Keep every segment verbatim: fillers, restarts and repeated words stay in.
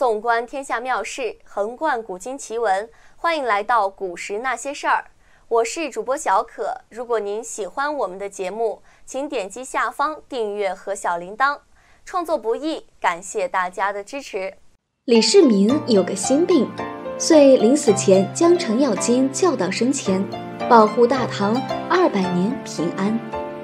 纵观天下妙事，横贯古今奇闻，欢迎来到古时那些事儿。我是主播小可，如果您喜欢我们的节目，请点击下方订阅和小铃铛。创作不易，感谢大家的支持。 李世民有个心病，遂临死前将程咬金叫到身前，保护大唐二百年平安。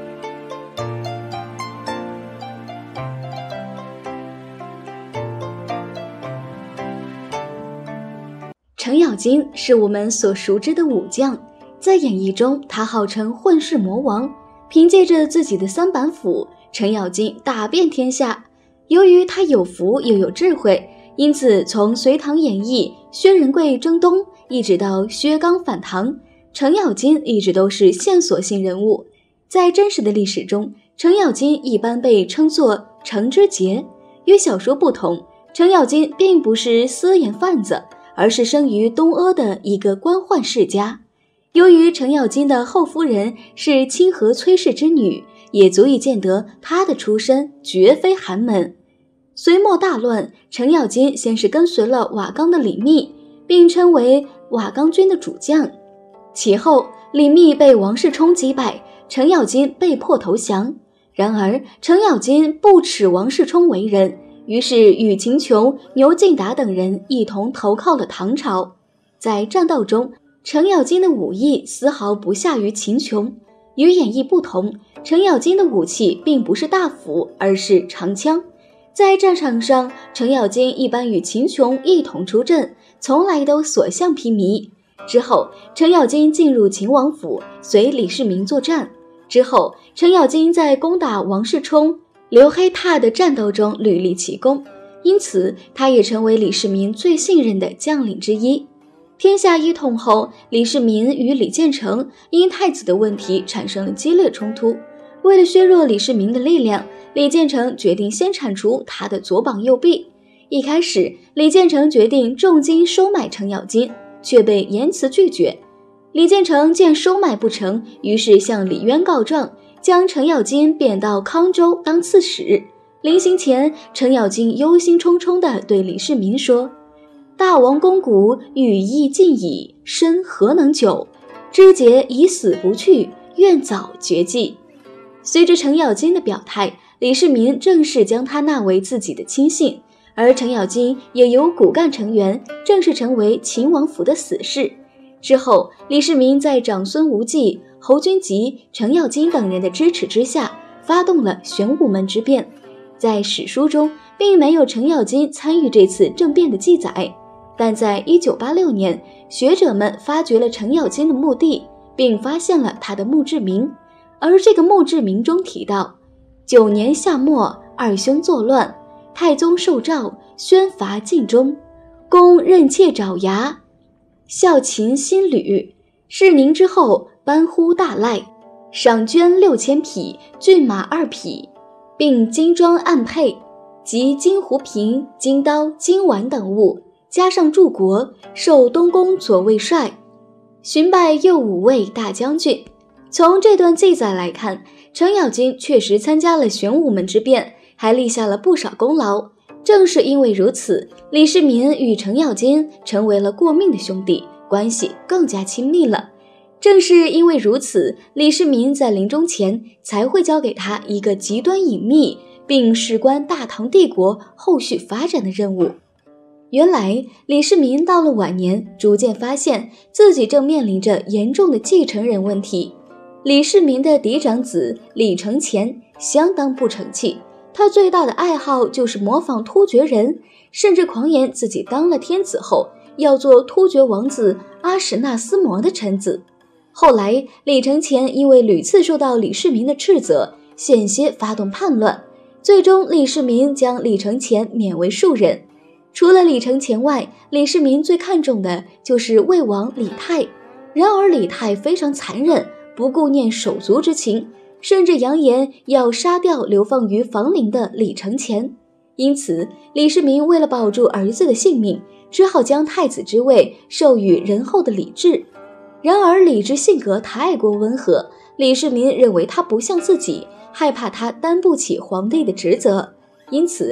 程咬金是我们所熟知的武将，在演义中他号称混世魔王，凭借着自己的三板斧，程咬金打遍天下。由于他有福又有智慧，因此从隋唐演义、薛仁贵征东一直到薛刚反唐，程咬金一直都是线索性人物。在真实的历史中，程咬金一般被称作程之杰。与小说不同，程咬金并不是私盐贩子，而是生于东阿的一个官宦世家。由于程咬金的后夫人是清河崔氏之女，也足以见得他的出身绝非寒门。隋末大乱，程咬金先是跟随了瓦岗的李密，并称为瓦岗军的主将。其后李密被王世充击败，程咬金被迫投降。然而程咬金不耻王世充为人，于是与秦琼、牛敬达等人一同投靠了唐朝。在战斗中，程咬金的武艺丝毫不下于秦琼。与演义不同，程咬金的武器并不是大斧，而是长枪。在战场上，程咬金一般与秦琼一同出阵，从来都所向披靡。之后，程咬金进入秦王府，随李世民作战。之后，程咬金在攻打王世充、刘黑闼的战斗中屡立奇功，因此他也成为李世民最信任的将领之一。天下一统后，李世民与李建成因太子的问题产生了激烈冲突。为了削弱李世民的力量，李建成决定先铲除他的左膀右臂。一开始，李建成决定重金收买程咬金，却被严词拒绝。李建成见收买不成，于是向李渊告状，将程咬金贬到康州当刺史。临行前，程咬金忧心忡忡地对李世民说：“大王肱骨羽翼尽矣，身何能久？枝节已死不去，愿早绝迹。”随着程咬金的表态，李世民正式将他纳为自己的亲信，而程咬金也由骨干成员正式成为秦王府的死士。之后，李世民在长孙无忌、侯君集、程咬金等人的支持之下，发动了玄武门之变。在史书中并没有程咬金参与这次政变的记载，但在一九八六年，学者们发掘了程咬金的墓地，并发现了他的墓志铭。而这个墓志铭中提到，九年夏末，二兄作乱，太宗受诏，宣罚禁中，公任妾爪牙，孝勤新履。事宁之后，颁呼大赖，赏绢六千匹，骏马二匹，并金装暗佩，及金壶瓶、金刀、金碗等物，加上柱国，授东宫左卫帅，勋拜右武卫大将军。从这段记载来看，程咬金确实参加了玄武门之变，还立下了不少功劳。正是因为如此，李世民与程咬金成为了过命的兄弟，关系更加亲密了。正是因为如此，李世民在临终前才会交给他一个极端隐秘并事关大唐帝国后续发展的任务。原来李世民到了晚年，逐渐发现自己正面临着严重的继承人问题。李世民的嫡长子李承乾相当不成器，他最大的爱好就是模仿突厥人，甚至狂言自己当了天子后要做突厥王子阿史那思摩的臣子。后来李承乾因为屡次受到李世民的斥责，险些发动叛乱，最终李世民将李承乾免为庶人。除了李承乾外，李世民最看重的就是魏王李泰。然而李泰非常残忍，不顾念手足之情，甚至扬言要杀掉流放于房陵的李承乾。因此李世民为了保住儿子的性命，只好将太子之位授予仁厚的李治。然而李治性格太过温和，李世民认为他不像自己，害怕他担不起皇帝的职责，因此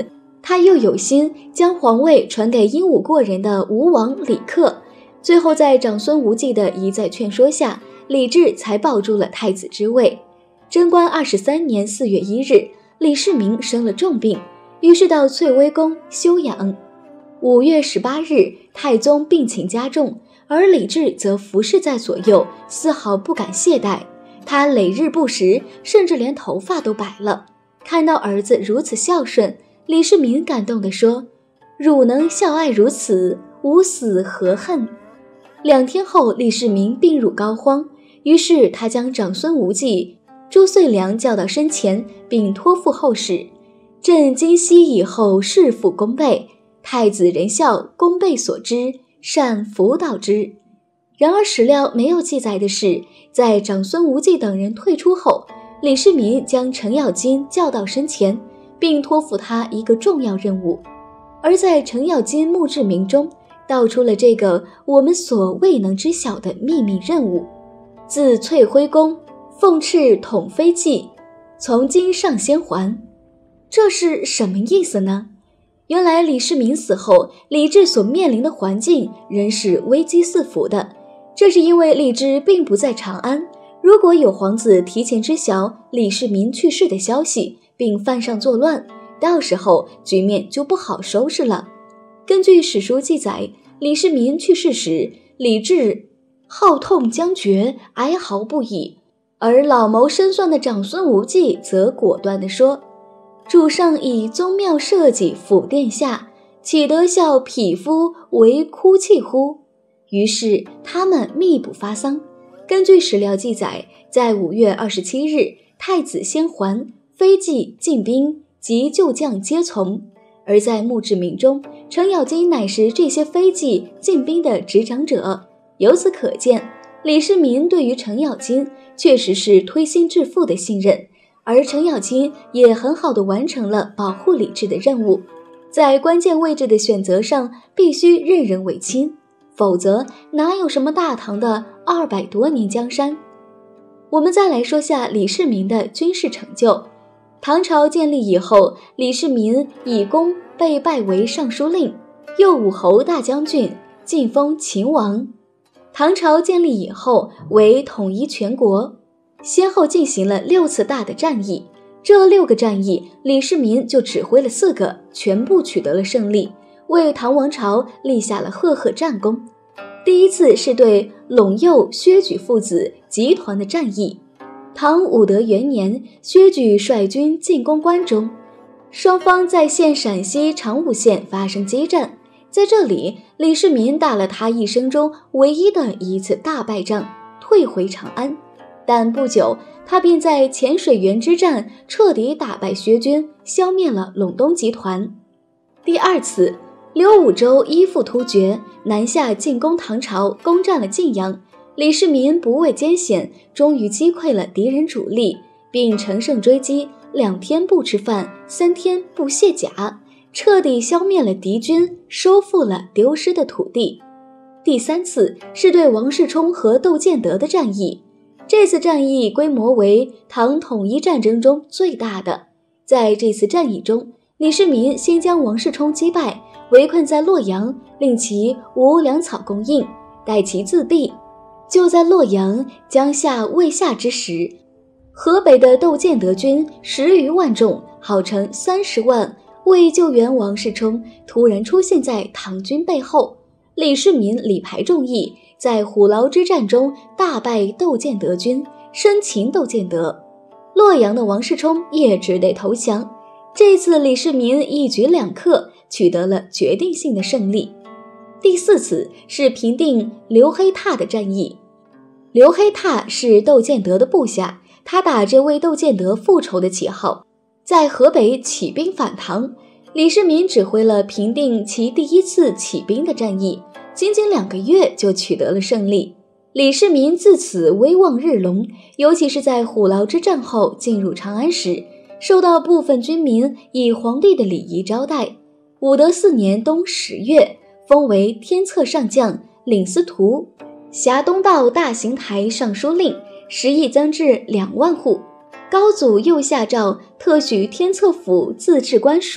他又有心将皇位传给英武过人的吴王李克。最后在长孙无忌的一再劝说下，李治才抱住了太子之位。贞观二十三年四月一日，李世民生了重病，于是到翠微宫休养。五月十八日，太宗病情加重，而李治则服侍在左右，丝毫不敢懈怠。他累日不食，甚至连头发都白了。看到儿子如此孝顺，李世民感动地说：“汝能孝爱如此，吾死何恨？”两天后，李世民病入膏肓，于是他将长孙无忌、朱遂良叫到身前，并托付后事：“朕今夕以后，事父功倍，太子仁孝，功倍所知，善辅导之。”然而史料没有记载的是，在长孙无忌等人退出后，李世民将程咬金叫到身前，并托付他一个重要任务。而在程咬金墓志铭中道出了这个我们所未能知晓的秘密任务：自翠辉宫奉敕统飞骑，从今上先还。这是什么意思呢？原来李世民死后，李治所面临的环境仍是危机四伏的。这是因为李治并不在长安，如果有皇子提前知晓李世民去世的消息，并犯上作乱，到时候局面就不好收拾了。根据史书记载，李世民去世时，李治号痛将绝，哀嚎不已，而老谋深算的长孙无忌则果断地说：“主上以宗庙社稷辅殿下，岂得笑匹夫为哭泣乎？”于是他们密不发丧。根据史料记载，在五月二十七日，太子先还，飞骑进兵及旧将皆从。而在墓志铭中，程咬金乃是这些飞骑进兵的执掌者。由此可见，李世民对于程咬金确实是推心置腹的信任，而程咬金也很好地完成了保护李治的任务。在关键位置的选择上，必须任人唯亲，否则哪有什么大唐的二百多年江山。我们再来说下李世民的军事成就。唐朝建立以后，李世民以功被拜为尚书令，右武侯大将军，晋封秦王。唐朝建立以后，为统一全国，先后进行了六次大的战役。这六个战役，李世民就指挥了四个，全部取得了胜利，为唐王朝立下了赫赫战功。第一次是对陇右薛举父子集团的战役。唐武德元年，薛举率军进攻关中，双方在现陕西长武县发生激战。在这里，李世民打了他一生中唯一的一次大败仗，退回长安。但不久，他便在浅水园之战彻底打败薛军，消灭了陇东集团。第二次，刘武周依附突厥，南下进攻唐朝，攻占了晋阳。李世民不畏艰险，终于击溃了敌人主力，并乘胜追击，两天不吃饭，三天不卸甲，彻底消灭了敌军，收复了丢失的土地。第三次是对王世充和窦建德的战役，这次战役规模为唐统一战争中最大的。在这次战役中，李世民先将王世充击败，围困在洛阳，令其无粮草供应，待其自毙。就在洛阳将下未下之时，河北的窦建德军十余万众，号称三十万，为救援王世充，突然出现在唐军背后。李世民力排众议，在虎牢之战中大败窦建德军，生擒窦建德。洛阳的王世充也只得投降。这次李世民一举两克，取得了决定性的胜利。第四次是平定刘黑闼的战役。刘黑闼是窦建德的部下，他打着为窦建德复仇的旗号，在河北起兵反唐。李世民指挥了平定其第一次起兵的战役，仅仅两个月就取得了胜利。李世民自此威望日隆，尤其是在虎牢之战后进入长安时，受到部分军民以皇帝的礼仪招待。武德四年冬十月，封为天策上将、领司徒，辖东道大行台尚书令，食邑增至两万户。高祖又下诏特许天策府自治官署，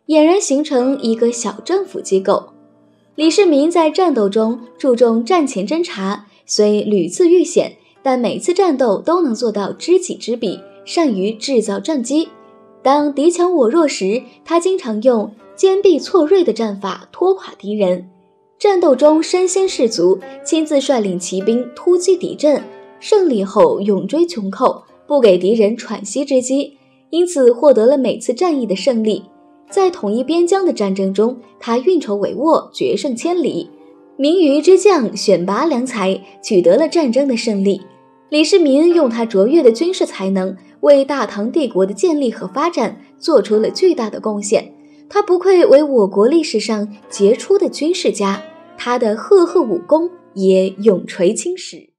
俨然形成一个小政府机构。李世民在战斗中注重战前侦察，虽屡次遇险，但每次战斗都能做到知己知彼，善于制造战机。当敌强我弱时，他经常用坚壁错锐的战法拖垮敌人。战斗中身先士卒，亲自率领骑兵突击敌阵，胜利后永追穷寇，不给敌人喘息之机，因此获得了每次战役的胜利。在统一边疆的战争中，他运筹帷幄，决胜千里，名余之将选拔良才，取得了战争的胜利。李世民用他卓越的军事才能，为大唐帝国的建立和发展做出了巨大的贡献。他不愧为我国历史上杰出的军事家，他的赫赫武功也永垂青史。